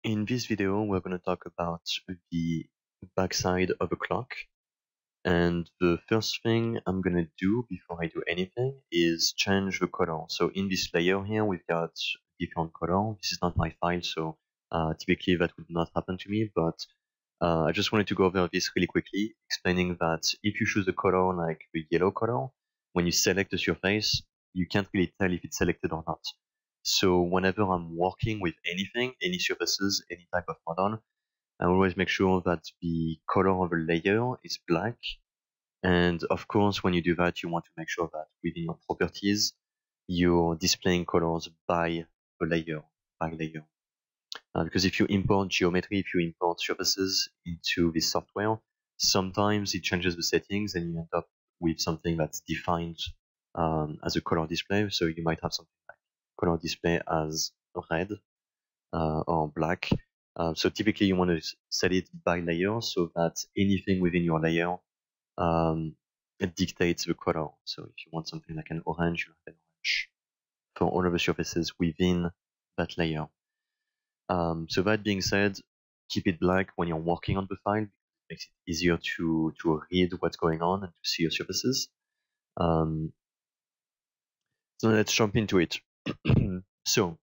In this video, we're going to talk about the backside of a clock. And the first thing I'm going to do before I do anything is change the color. So in this layer here, we've got different color. This is not my file, so typically that would not happen to me, but I just wanted to go over this really quickly, explaining that if you choose a color like the yellow color, when you select the surface, you can't really tell if it's selected or not. So whenever I'm working with anything, any surfaces, any type of model, I always make sure that the color of a layer is black. And of course, when you do that, you want to make sure that within your properties, you're displaying colors by layer. Because if you import geometry, if you import surfaces into this software, sometimes it changes the settings and you end up with something that's defined as a color display. So you might have something like color display as red or black. So typically you want to set it by layer so that anything within your layer it dictates the color. So if you want something like an orange, you have an orange for all of the surfaces within that layer. So that being said, keep it black when you're working on the file. It makes it easier to read what's going on and to see your surfaces. So let's jump into it. So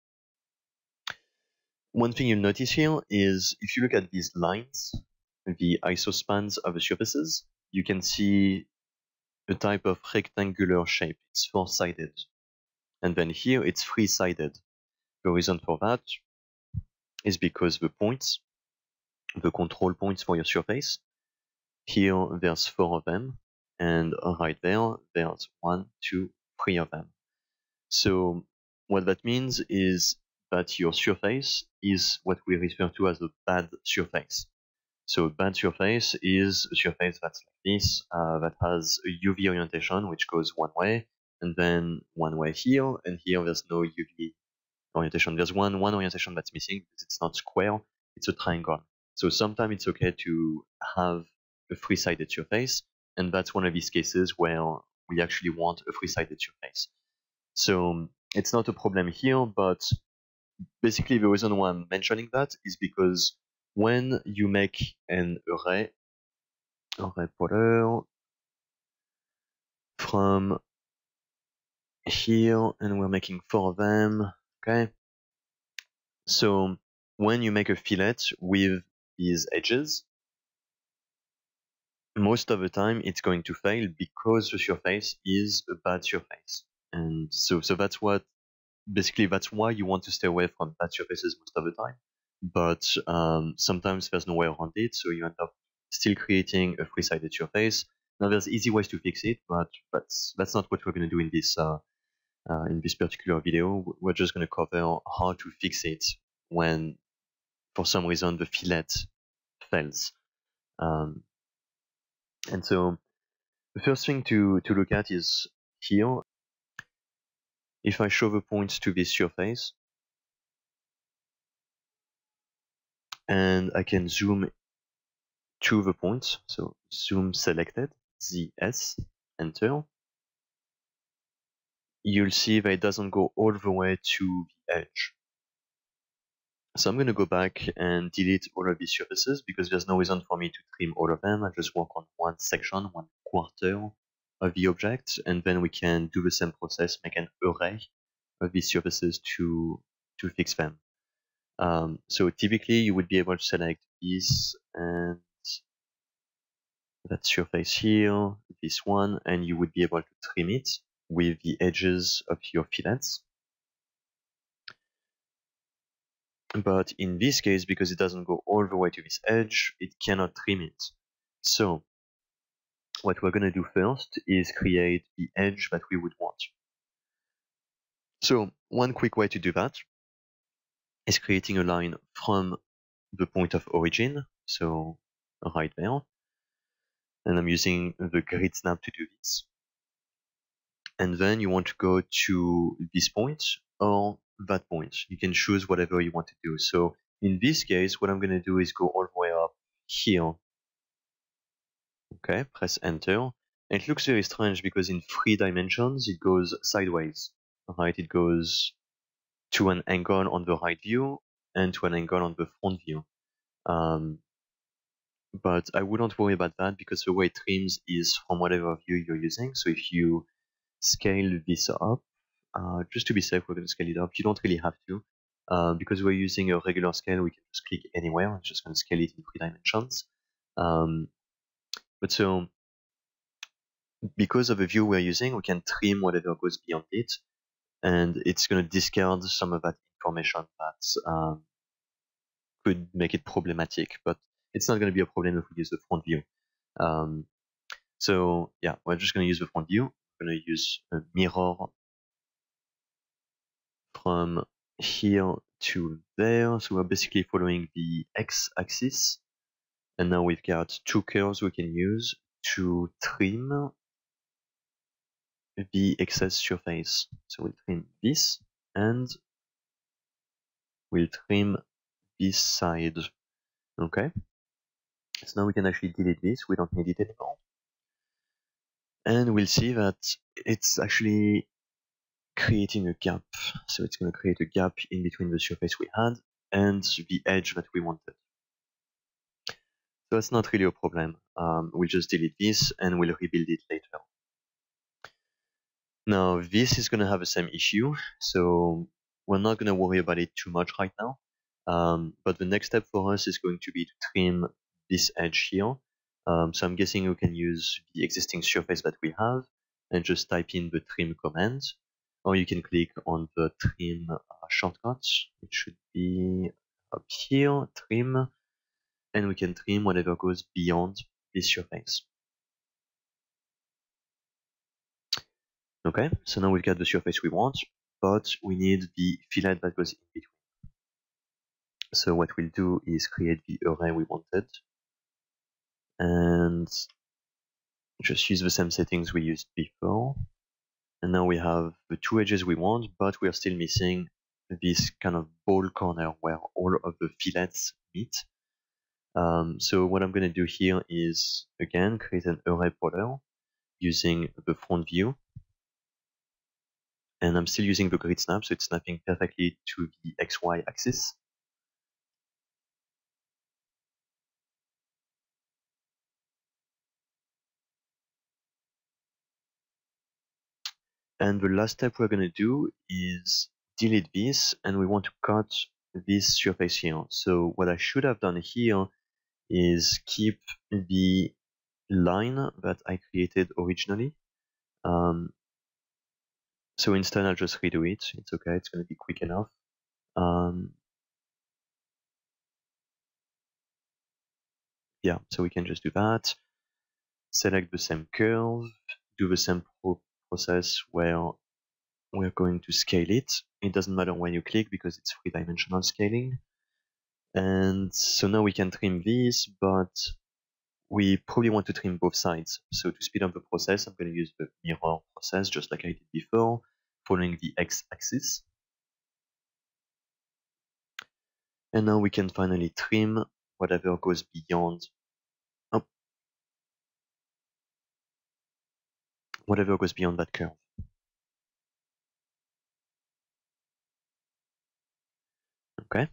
one thing you'll notice here is if you look at these lines, the isospans of the surfaces, you can see a type of rectangular shape. It's four-sided. And then here it's three-sided. The reason for that is because the points, the control points for your surface, here there's 4 of them, and right there, there's 1, 2, 3 of them. So what that means is that your surface is what we refer to as a bad surface. So a bad surface is a surface that's like this, that has a UV orientation, which goes one way, and then one way here, and here there's no UV orientation. There's one orientation that's missing because it's not square, it's a triangle. So sometimes it's okay to have a three-sided surface, and that's one of these cases where we actually want a three-sided surface. So it's not a problem here, but basically the reason why I'm mentioning that is because when you make an array polar from here, and we're making 4 of them, okay? So when you make a fillet with these edges, most of the time it's going to fail because the surface is a bad surface. And so that's what, basically that's why you want to stay away from bad surfaces most of the time. But sometimes there's no way around it, so you end up still creating a three-sided surface. Now there's easy ways to fix it, but that's not what we're going to do in this particular video. We're just going to cover how to fix it when, for some reason, the fillet fails. And so the first thing to look at is here. If I show the points to this surface, and I can zoom to the points, so zoom selected, ZS, enter, you'll see that it doesn't go all the way to the edge. So I'm going to go back and delete all of these surfaces because there's no reason for me to trim all of them. I just work on one section, 1/4 of the object, and then we can do the same process, make an array of these surfaces to fix them. So typically you would be able to select this and that surface here, this one, and you would be able to trim it with the edges of your fillets. But in this case, because it doesn't go all the way to this edge, it cannot trim it. So what we're going to do first is create the edge that we would want. So one quick way to do that is creating a line from the point of origin, so right there, and I'm using the grid snap to do this. And then you want to go to this point or that point. You can choose whatever you want to do. So in this case, what I'm going to do is go all the way up here. Okay, press enter. And it looks very strange because in 3 dimensions, it goes sideways, right? It goes to an angle on the right view, and to an angle on the front view. But I wouldn't worry about that because the way it trims is from whatever view you're using. So if you scale this up, just to be safe, we're going to scale it up. You don't really have to. Because we're using a regular scale, we can just click anywhere. It's just going to scale it in 3 dimensions. But so, because of the view we're using, we can trim whatever goes beyond it, and it's going to discard some of that information that could make it problematic, but it's not going to be a problem if we use the front view. So yeah, we're just going to use the front view. We're going to use a mirror from here to there. So we're basically following the x-axis. And now we've got 2 curves we can use to trim the excess surface. So we'll trim this and we'll trim this side. Okay. So now we can actually delete this. We don't need it anymore. And we'll see that it's actually creating a gap. So it's going to create a gap in between the surface we had and the edge that we wanted. So that's not really a problem. We'll just delete this and we'll rebuild it later. Now this is going to have the same issue, so we're not going to worry about it too much right now. But the next step for us is going to be to trim this edge here. So I'm guessing we can use the existing surface that we have and just type in the trim command, or you can click on the trim shortcut. It should be up here, trim, and we can trim whatever goes beyond this surface. Okay, so now we've got the surface we want, but we need the fillet that goes in between. So what we'll do is create the array we wanted and just use the same settings we used before. And now we have the 2 edges we want, but we are still missing this kind of ball corner where all of the fillets meet. So what I'm going to do here is, again, create an array polar using the front view. And I'm still using the grid snap, so it's snapping perfectly to the XY axis. And the last step we're going to do is delete this, and we want to cut this surface here. So what I should have done here is keep the line that I created originally. So instead I'll just redo it. It's okay, it's going to be quick enough. Yeah, so we can just do that. Select the same curve, do the same process where we're going to scale it. It doesn't matter when you click because it's 3-dimensional scaling. And so now we can trim this, but we probably want to trim both sides. So to speed up the process, I'm going to use the mirror process just like I did before, following the x-axis. And now we can finally trim whatever goes beyond, whatever goes beyond that curve. Okay.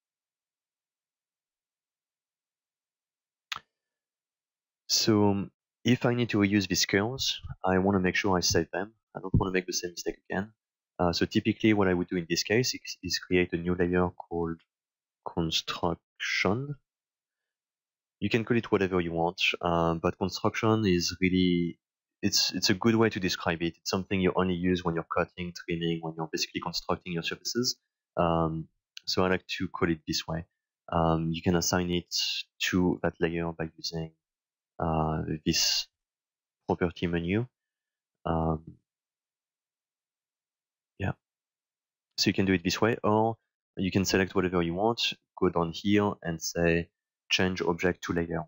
So if I need to reuse these curves, I want to make sure I save them. I don't want to make the same mistake again. So typically what I would do in this case is create a new layer called construction. You can call it whatever you want, but construction is really, it's a good way to describe it. It's something you only use when you're cutting, trimming, when you're basically constructing your surfaces. So I like to call it this way. You can assign it to that layer by using this property menu. Yeah, so you can do it this way, or you can select whatever you want, go down here and say change object to layer.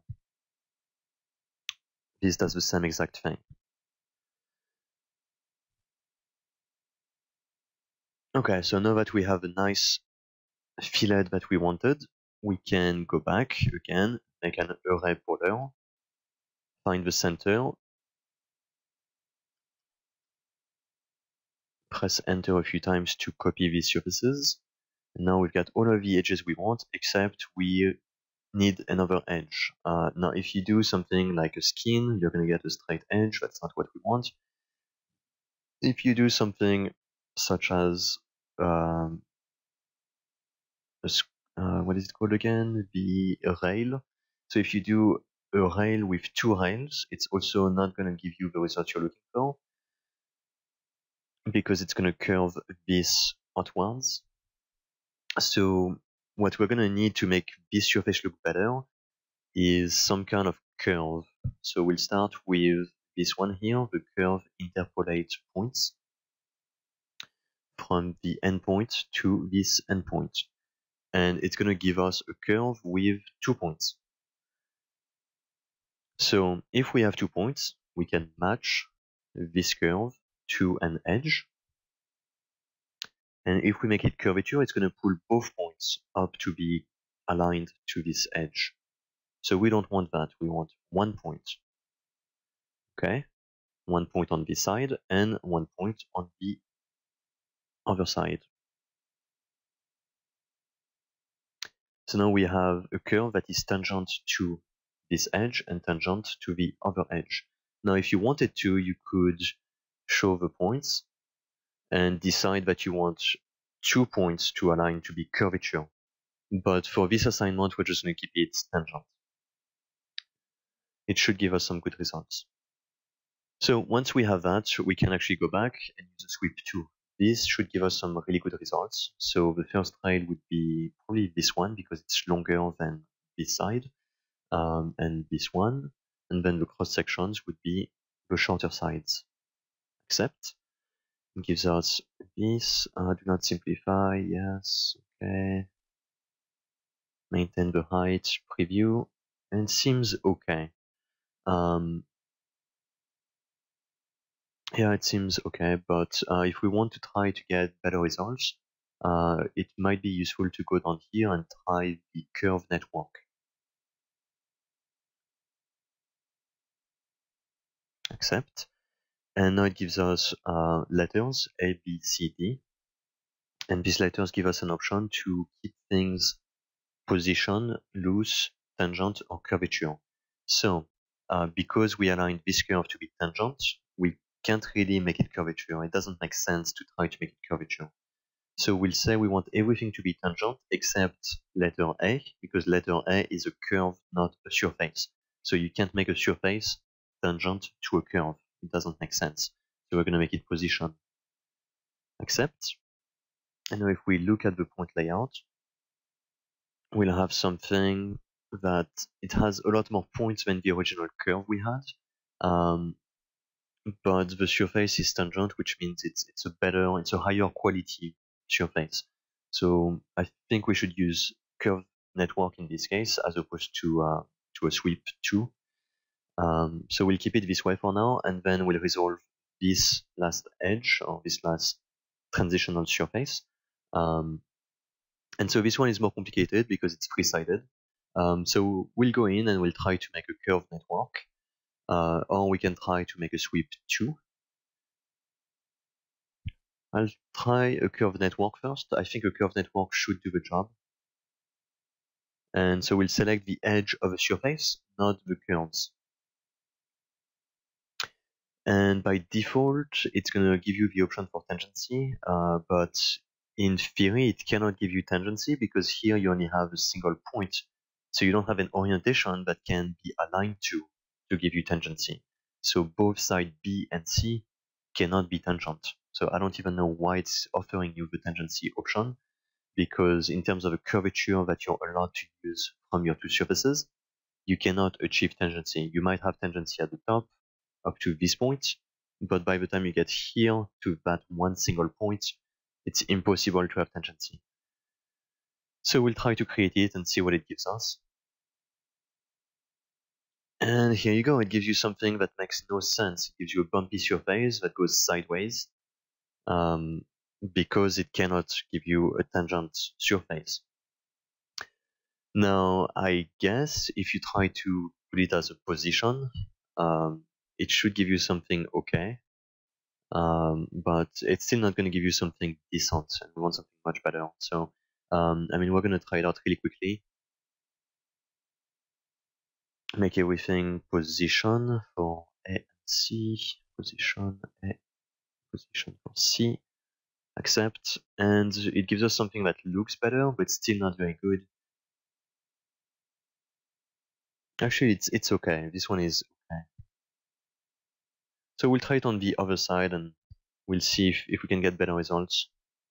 This does the same exact thing. Okay, so now that we have a nice fillet that we wanted, we can go back again, make an array polar, find the center, press enter a few times to copy these surfaces, And now we've got all of the edges we want, except we need another edge. Now, if you do something like a skin, you're going to get a straight edge. That's not what we want. If you do something such as what is it called again? The rail. So if you do a rail with two rails, it's also not going to give you the result you're looking for, because it's going to curve this outwards. So what we're going to need to make this surface look better is some kind of curve. So we'll start with this one here, the curve interpolate points from the endpoint to this endpoint. And it's going to give us a curve with 2 points. So if we have 2 points, we can match this curve to an edge. And if we make it curvature, it's going to pull both points up to be aligned to this edge. So we don't want that. We want 1 point. Okay? 1 point on this side and 1 point on the other side. So now we have a curve that is tangent to this edge and tangent to the other edge. Now, if you wanted to, you could show the points and decide that you want 2 points to align to be curvature. But for this assignment, we're just going to keep it tangent. It should give us some good results. So once we have that, we can actually go back and use a sweep tool. This should give us some really good results. So the first rail would be probably this one because it's longer than this side, and this one. And then the cross sections would be the shorter sides. Except it gives us this. Do not simplify. Yes. Okay. Maintain the height. Preview. And seems okay. Yeah, it seems okay, but if we want to try to get better results, it might be useful to go down here and try the curve network. Accept. And now it gives us letters A, B, C, D. And these letters give us an option to keep things position, loose, tangent, or curvature. So because we aligned this curve to be tangent, we can't really make it curvature. It doesn't make sense to try to make it curvature. So we'll say we want everything to be tangent except letter A, because letter A is a curve, not a surface. So you can't make a surface tangent to a curve. It doesn't make sense. So we're going to make it position. Accept. And now if we look at the point layout, we'll have something that it has a lot more points than the original curve we had. But the surface is tangent, which means it's a higher quality surface. So I think we should use curve network in this case as opposed to a sweep tool. So we'll keep it this way for now, and then we'll resolve this last edge or this last transitional surface. And so this one is more complicated because it's three-sided. So we'll go in and we'll try to make a curve network, or we can try to make a sweep too. I'll try a curve network first. I think a curve network should do the job. And so we'll select the edge of a surface, not the curves. And by default, it's going to give you the option for tangency, but in theory, it cannot give you tangency because here you only have a single point. So you don't have an orientation that can be aligned to give you tangency. So both side B and C cannot be tangent. So I don't even know why it's offering you the tangency option, because in terms of a curvature that you're allowed to use from your two surfaces, you cannot achieve tangency. You might have tangency at the top up to this point, but by the time you get here to that one single point, it's impossible to have tangency. So we'll try to create it and see what it gives us. And here you go, it gives you something that makes no sense. It gives you a bumpy surface that goes sideways, because it cannot give you a tangent surface. Now, I guess if you try to put it as a position, it should give you something okay, but it's still not going to give you something decent, and we want something much better. So I mean, we're gonna try it out really quickly. Make everything position for A and C, position A, position for C, accept, and it gives us something that looks better, but still not very good. Actually, it's okay. This one is okay. So we'll try it on the other side and we'll see if we can get better results.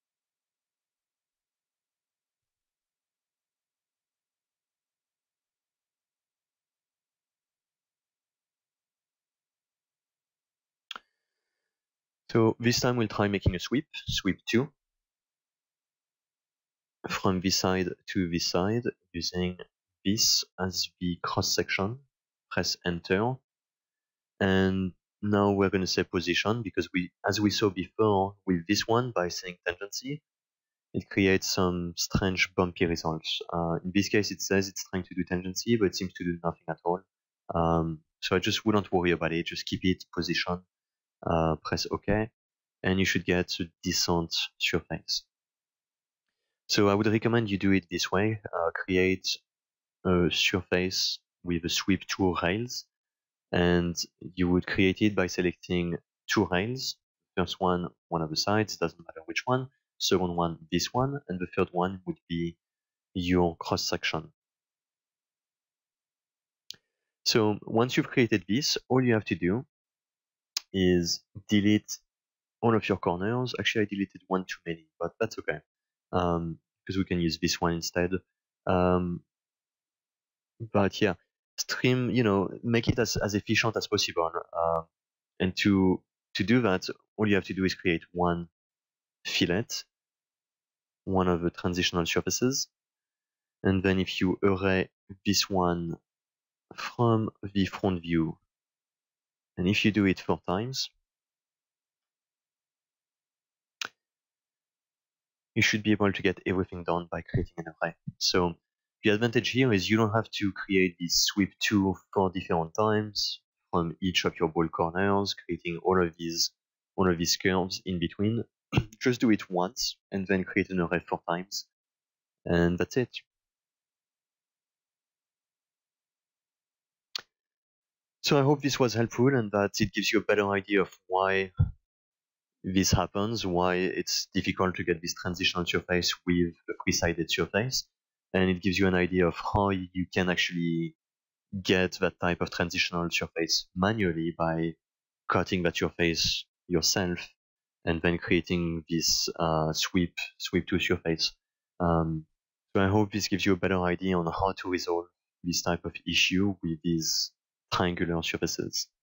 So this time we'll try making a sweep 2, from this side to this side using this as the cross section. Press enter. And now we're going to say position because as we saw before with this one, by saying tangency, it creates some strange bumpy results. In this case, it says it's trying to do tangency, but it seems to do nothing at all. So I just wouldn't worry about it. Just keep it position, press OK, and you should get a decent surface. So I would recommend you do it this way. Create a surface with a sweep 2 rails, and you would create it by selecting 2 rails. First one of the sides, doesn't matter which one. Second one, this one, and the third one would be your cross section. So once you've created this, all you have to do is delete all of your corners. Actually, I deleted one too many, but that's okay, because we can use this one instead. But yeah, stream, make it as efficient as possible. And to do that, all you have to do is create one fillet, one of the transitional surfaces. And then if you array this one from the front view, and if you do it 4 times, you should be able to get everything done by creating an array. So the advantage here is you don't have to create this sweep 2 4 different times from each of your ball corners, creating all of these curves in between. Just do it once and then create an array 4 times, and that's it. So I hope this was helpful and that it gives you a better idea of why this happens, why it's difficult to get this transitional surface with a three-sided surface, and it gives you an idea of how you can actually get that type of transitional surface manually by cutting that surface yourself and then creating this sweep 2 surface. So I hope this gives you a better idea on how to resolve this type of issue with these triangular surfaces.